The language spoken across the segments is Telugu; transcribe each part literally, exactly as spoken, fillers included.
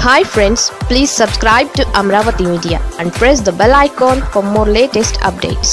Hi friends, please subscribe to Amaravathi Media and press the bell icon for more latest updates.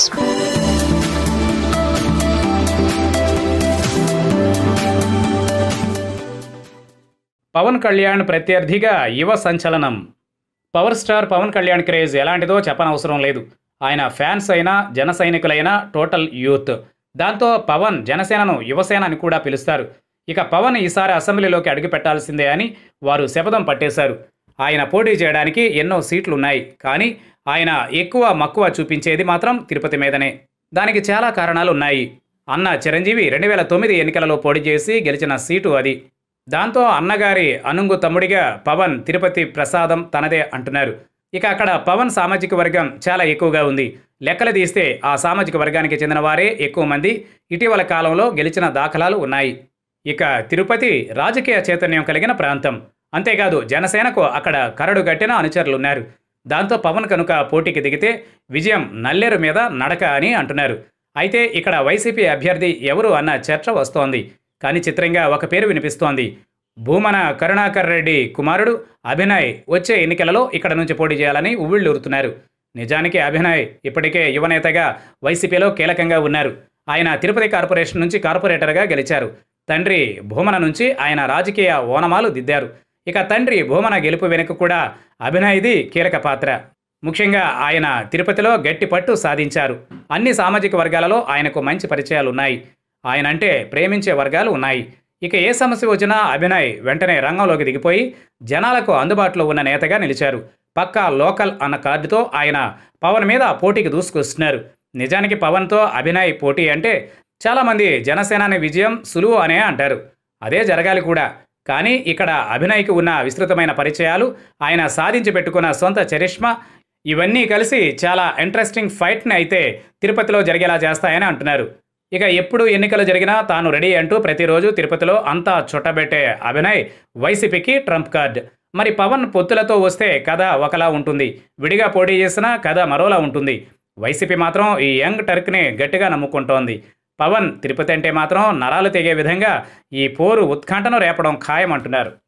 Pawan Kalyan ప్రత్యర్థిగా యువ సంచలనం. Power star Pawan Kalyan craze ఎలాంటిదో చెప్పనవసరం లేదు. ఆయన ఫ్యాన్స్ అయినా జన సైనికులైనా టోటల్ యూత్. దాంతో పవన్ జనసేనను యువసేన అని కూడా పిలుస్తారు. ఇక పవన్ ఈసారి అసెంబ్లీలోకి అడుగు పెట్టాల్సిందే అని వారు శపథం పట్టేశారు. ఆయన పోటీ చేయడానికి ఎన్నో సీట్లున్నాయి. కానీ ఆయన ఎక్కువ మక్కువ చూపించేది మాత్రం తిరుపతి మీదనే. దానికి చాలా కారణాలు ఉన్నాయి. అన్న చిరంజీవి రెండు వేల తొమ్మిది ఎన్నికలలో పోటీ చేసి గెలిచిన సీటు అది. దాంతో అన్నగారి అనుంగు తమ్ముడిగా పవన్ తిరుపతి ప్రసాదం తనదే అంటున్నారు. ఇక అక్కడ పవన్ సామాజిక వర్గం చాలా ఎక్కువగా ఉంది. లెక్కలు తీస్తే ఆ సామాజిక వర్గానికి చెందిన వారే ఎక్కువ మంది ఇటీవల కాలంలో గెలిచిన దాఖలాలు ఉన్నాయి. ఇక తిరుపతి రాజకీయ చైతన్యం కలిగిన ప్రాంతం. అంతేకాదు జనసేనకు అక్కడ కరడు గట్టిన అనుచరులున్నారు. దాంతో పవన్ కనుక పోటీకి దిగితే విజయం నల్లేరు మీద నడక అని అంటున్నారు. అయితే ఇక్కడ వైసీపీ అభ్యర్థి ఎవరు అన్న చర్చ వస్తోంది. కానీ చిత్రంగా ఒక పేరు వినిపిస్తోంది. భూమన కరుణాకర్ రెడ్డి కుమారుడు అభినయ్ వచ్చే ఎన్నికలలో ఇక్కడ నుంచి పోటీ చేయాలని ఉవ్విళ్ళూరుతున్నారు. నిజానికి అభినయ్ ఇప్పటికే యువనేతగా వైసీపీలో కీలకంగా ఉన్నారు. ఆయన తిరుపతి కార్పొరేషన్ నుంచి కార్పొరేటర్గా గెలిచారు. తండ్రి భూమన నుంచి ఆయన రాజకీయ ఓనమాలు దిద్దారు. ఇక తండ్రి భూమన గెలుపు వెనుక కూడా అభినయ్ది కీలక పాత్ర. ముఖ్యంగా ఆయన తిరుపతిలో గట్టి పట్టు సాధించారు. అన్ని సామాజిక వర్గాలలో ఆయనకు మంచి పరిచయాలున్నాయి. ఆయన అంటే ప్రేమించే వర్గాలు ఉన్నాయి. ఇక ఏ సమస్య వచ్చినా అభినయ్ వెంటనే రంగంలోకి దిగిపోయి జనాలకు అందుబాటులో ఉన్న నేతగా నిలిచారు. పక్కా లోకల్ అన్న కార్డుతో ఆయన పవన్ మీద పోటీకి దూసుకొస్తున్నారు. నిజానికి పవన్తో అభినయ్ పోటీ అంటే చాలామంది జనసేనాని విజయం సులువు అనే అంటారు. అదే జరగాలి కూడా. కానీ ఇక్కడ అభినయ్కి ఉన్న విస్తృతమైన పరిచయాలు, ఆయన సాధించి పెట్టుకున్న సొంత చరిష్మా ఇవన్నీ కలిసి చాలా ఇంట్రెస్టింగ్ ఫైట్ని అయితే తిరుపతిలో జరిగేలా చేస్తాయని అంటున్నారు. ఇక ఎప్పుడు ఎన్నికలు జరిగినా తాను రెడీ అంటూ ప్రతిరోజు తిరుపతిలో అంతా చుట్టబెట్టే అభినయ్ వైసీపీకి ట్రంప్ కార్డ్. మరి పవన్ పొత్తులతో వస్తే కథ ఒకలా ఉంటుంది, విడిగా పోటీ చేసినా కథ మరోలా ఉంటుంది. వైసీపీ మాత్రం ఈ యంగ్ టర్క్ని గట్టిగా నమ్ముకుంటోంది. పవన్ తిరుపతి అంటే మాత్రం నరాలు తెగే విధంగా ఈ పోరు ఉత్కంఠను రేపడం ఖాయమంటున్నారు.